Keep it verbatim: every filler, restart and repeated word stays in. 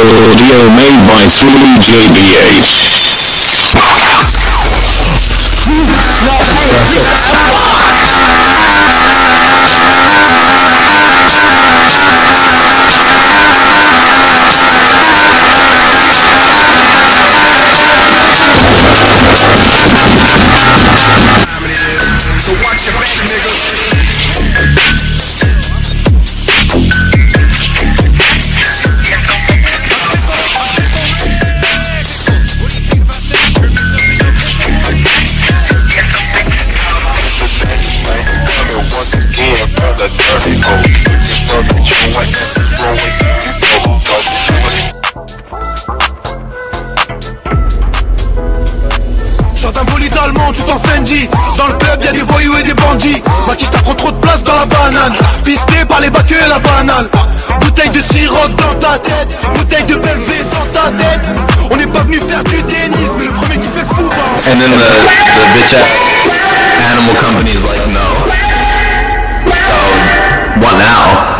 Audio made by three J B A. So watch your back, niggas. Chante un bolide allemand tout en Fendi. Dans le club y'a des voyous et des bandits. Ma quiche t'apprend trop de place dans la banane. Pisté par les bacs et la banale. Bouteille de sirop dans ta tête. Bouteille de Belvé dans ta tête. On n'est pas venu faire du tennis, mais le premier qui fait le fou bah. And then the, the bitch ass animal company is like, no. So, what now?